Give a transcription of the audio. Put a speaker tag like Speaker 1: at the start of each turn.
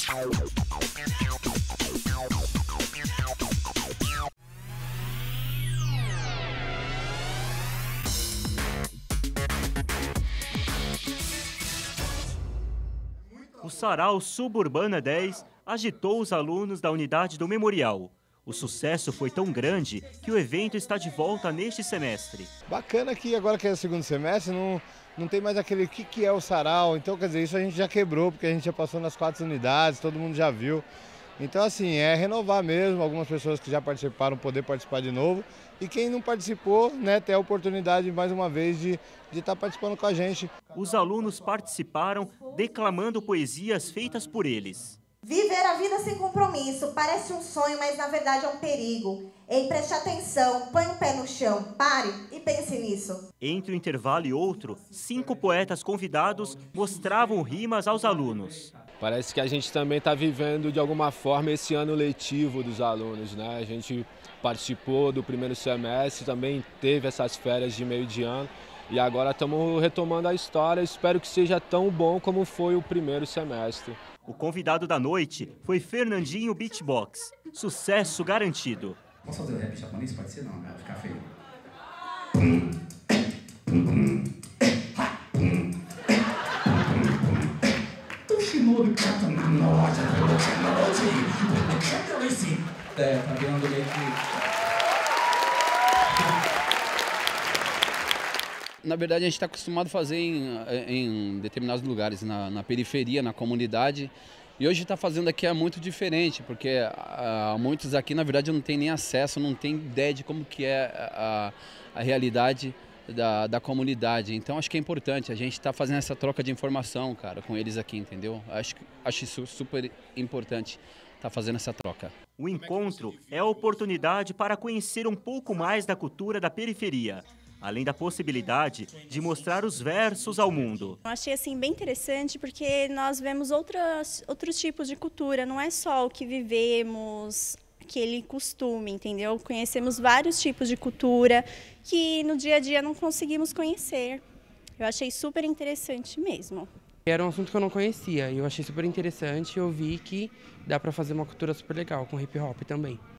Speaker 1: O Sarau Suburbana 10 agitou os alunos da unidade do Memorial. O sucesso foi tão grande que o evento está de volta neste semestre.
Speaker 2: Bacana que agora que é o segundo semestre, não tem mais aquele que é o Sarau. Então, quer dizer, isso a gente já quebrou, porque a gente já passou nas 4 unidades, todo mundo já viu. Então, assim, é renovar mesmo, algumas pessoas que já participaram poder participar de novo. E quem não participou, né, ter a oportunidade mais uma vez de estar participando com a gente.
Speaker 1: Os alunos participaram declamando poesias feitas por eles.
Speaker 3: Viver a vida sem compromisso parece um sonho, mas na verdade é um perigo. Ei, preste atenção, põe o pé no chão, pare e pense nisso.
Speaker 1: Entre um intervalo e outro, 5 poetas convidados mostravam rimas aos alunos.
Speaker 4: Parece que a gente também está vivendo de alguma forma esse ano letivo dos alunos, né? A gente participou do primeiro semestre, também teve essas férias de meio de ano e agora estamos retomando a história. Espero que seja tão bom como foi o primeiro semestre.
Speaker 1: O convidado da noite foi Fernandinho Beatbox. Sucesso garantido.
Speaker 5: Posso fazer o rap japonês? Pode ser não, vai ficar feio. Tá vendo meio que...
Speaker 6: Na verdade, a gente está acostumado a fazer em determinados lugares, na periferia, na comunidade. E hoje está fazendo aqui é muito diferente, porque muitos aqui, na verdade, não têm nem acesso, não têm ideia de como que é a realidade da comunidade. Então, acho que é importante a gente estar fazendo essa troca de informação, cara, com eles aqui, entendeu? Acho isso super importante, estar fazendo essa troca.
Speaker 1: O encontro é a oportunidade para conhecer um pouco mais da cultura da periferia, além da possibilidade de mostrar os versos ao mundo.
Speaker 7: Eu achei assim bem interessante porque nós vemos outros tipos de cultura, não é só o que vivemos, aquele costume, entendeu? Conhecemos vários tipos de cultura que no dia a dia não conseguimos conhecer. Eu achei super interessante mesmo.
Speaker 8: Era um assunto que eu não conhecia e eu achei super interessante e eu vi que dá para fazer uma cultura super legal com hip hop também.